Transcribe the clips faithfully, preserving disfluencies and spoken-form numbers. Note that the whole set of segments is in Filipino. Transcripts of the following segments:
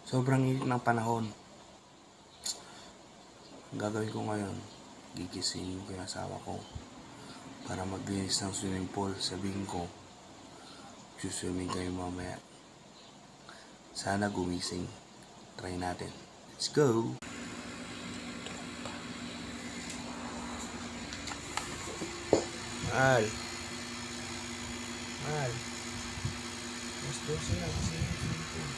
Sobrang init ng panahon. Ang gagawin ko ngayon, gigisingin ko yung asawa ko para maglinis ng swimming pool. Sabihin ko, suswimming kayo mamaya. Sana gumising. Try natin. Let's go! Mahal. Mahal. Mas dosi na kasi yung swimming pool.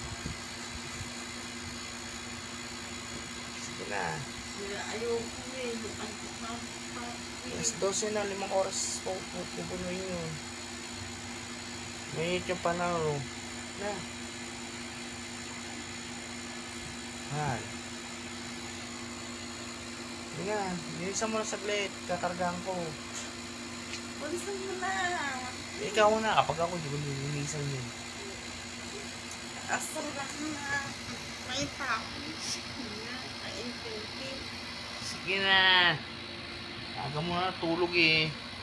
Sige na. Ayoko eh. Mas dose na, limang oras po pupunuin yun. Mainit yung panahon. Na. Mahal. Hindi nga, linisan mo na saglit. Kakargaan ko. Palisan mo na. Ikaw na, kapag ako hindi ko nilinisan yun. Asal lang na. May tapos. Kaintindi. Sige na. Aga mo na, tulog eh.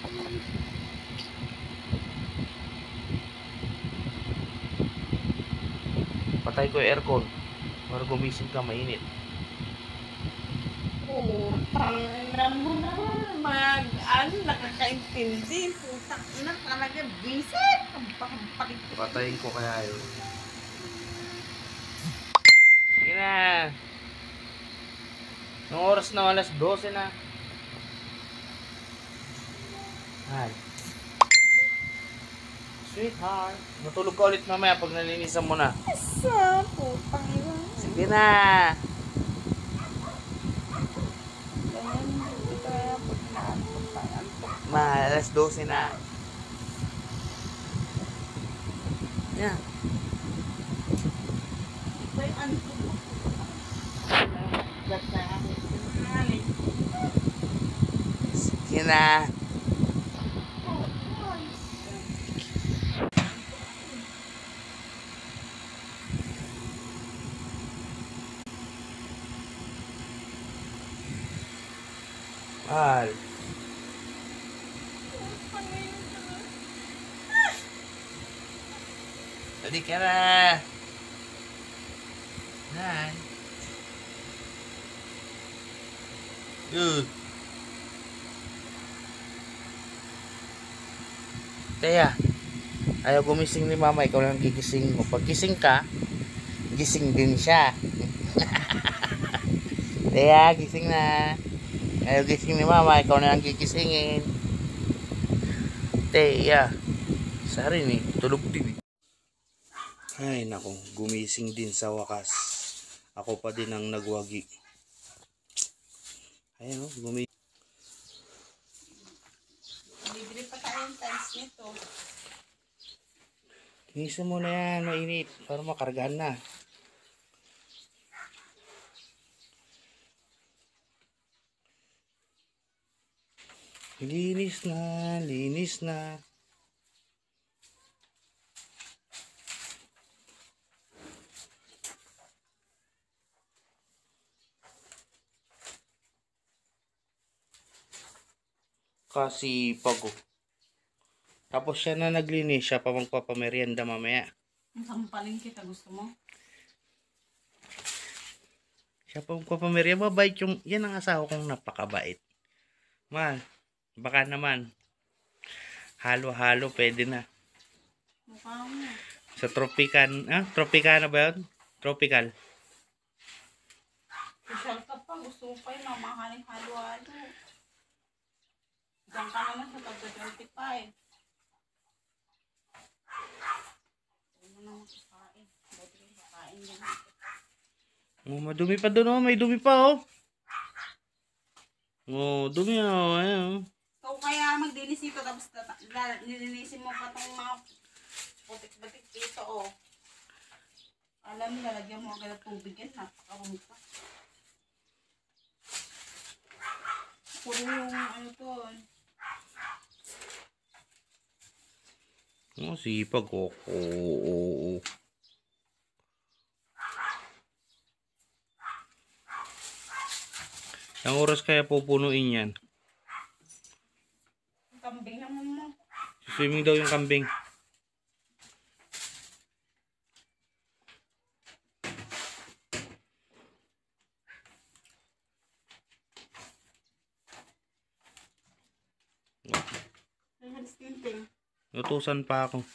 Patay ko yung aircon para gumising ka, mainit. Oo, tangina mo naman. Mag, ano, nakakaintindi. Putang ina talaga. Visit. Ang pakampalit ko. Patayin ko kaya yun. Sige na. Nung oras na, alas dose na. Hi. Sweetheart. Matulog ka ulit mamaya pag nalinisan mo na. Asa, putang ina. Sige na. Ganyan, hindi kaya pag naantok pa. Antok. Ma, alas dose na. Yan. Iba yung antok mo. Gata. Sige na. Mahal. Tadi ka na. Hi. Good. Kaya, ayaw gumising ni mama, ikaw lang gigising mo. Pag gising ka, gising din siya. Kaya, gising na. Ayaw gising ni mama, ikaw na lang gigisingin. Teya. Sari ni, tulog din. Ay nako, gumising din sa wakas. Ako pa din ang nagwagi. Ayan o, gumising. Bibili pa tayong tiles nito. Linisan mo na yan, mainit. Para makargaan na. Linis na, linis na. Kasi pago. Tapos siya na naglinis, siya pa magpapamerienda mamaya. Sampalin kita, gusto mo? Siya pa magpapamerienda, mabait yung, yan ang asawa kong napakabait. Mahal, baka naman. Halo-halo, pwede na. Mukha mo. Sa tropican, ah, tropicana ba yun? Tropical. Social ka pa, gusto mo pa yung mamahaling halo-halo. Diyan ka naman sa tagka twenty-five. Ano naman kakain? Dati yung kakain yan. Oh, madumi pa doon, oh. May dumi pa, oh. Oh, dumi, oh. Ayan. Ikaw kaya magdinis ito, tapos nilinisin mo pa itong mga putik-batik dito, oh. Alam mo, lalagyan mo agad ng tubig yan, napakaroon pa. Puro yung ano to. Oh, sipag, oh. Oh, oh, oh. Ang oras kaya pupunuin yan? Kambing naman mo. Swimming daw yung kambing. Tinting. Utusan pa ako.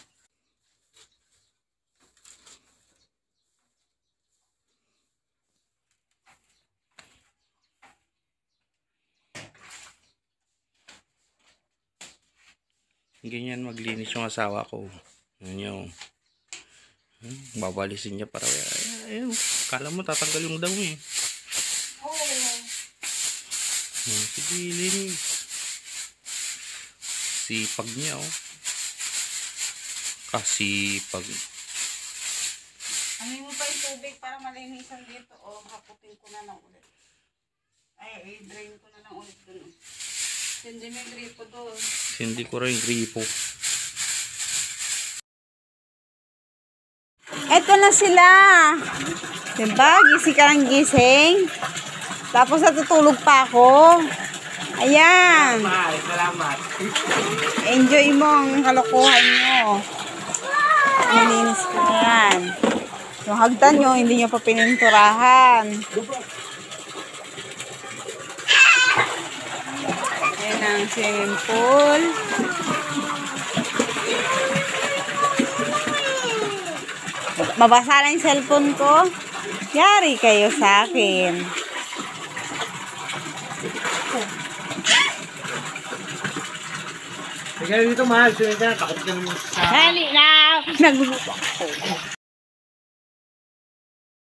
Ganyan maglinis yung asawa ko. Yun yung hmm, babalisin niya para ay, ayun, kala mo tatanggal yung damo eh. Oo. Hmm, sige, linis. Sipag niya oh. Kasipag. Ano mo pa yung tubig para malinisan dito o haputin ko na lang ulit. Ay, i-drain ko na lang ulit dun. Hindi may gripo doon. Hindi ko rin gripo. Eto na sila. Diba? Gising ka ng gising. Tapos natutulog pa ako. Ayan. Salamat. Enjoy mo ang kalokohan nyo. Nilinis ko na yan. Yung hagdan nyo, hindi nyo pa pininturahan. Ayan ang swimming pool. Mabasa na yung cellphone ko. Yari kayo sa akin. Sige dito mahal, sino ka? Takot ka naman sa... Hali na! Nagluluto ako.